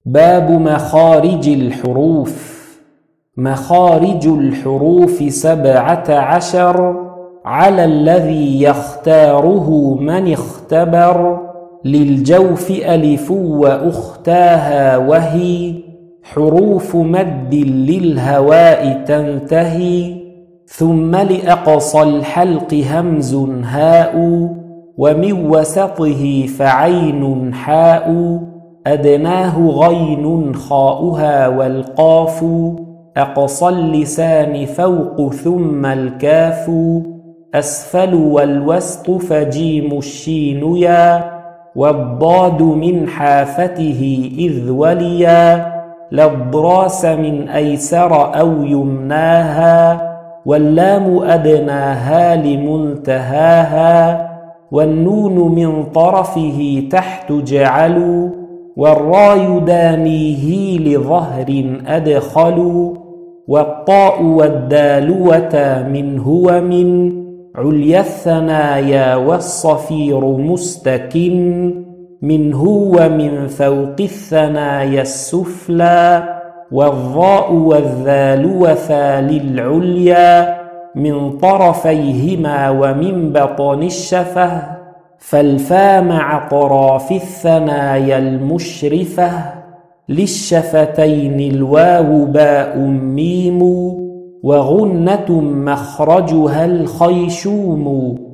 باب مخارج الحروف. مخارج الحروف 17 على الذي يختاره من اختبر. للجوف ألف وأختاها وهي حروف مد للهواء تنتهي. ثم لأقصى الحلق همز هاء ومن وسطه فعين حاء. أدناه غين خاؤها والقاف. أقصى اللسان فوق ثم الكاف. أسفل والوسط فجيم الشين يا. والضاد من حافته إذ وليا. للضراس من أيسر أو يمناها. واللام أدناها لمنتهاها. والنون من طرفه تحت جعلوا. والراء دانيه لظهر أدخلوا. والطاء والدال وتا من هو من عليا الثنايا والصفير مستكن. من هو من فوق الثنايا السفلى. والظاء والذال وثا للعليا من طرفيهما ومن بطن الشفة. فالفا مع طراف الثنايا المشرفة. للشفتين الواو باء ميم. وغنة مخرجها الخيشوم.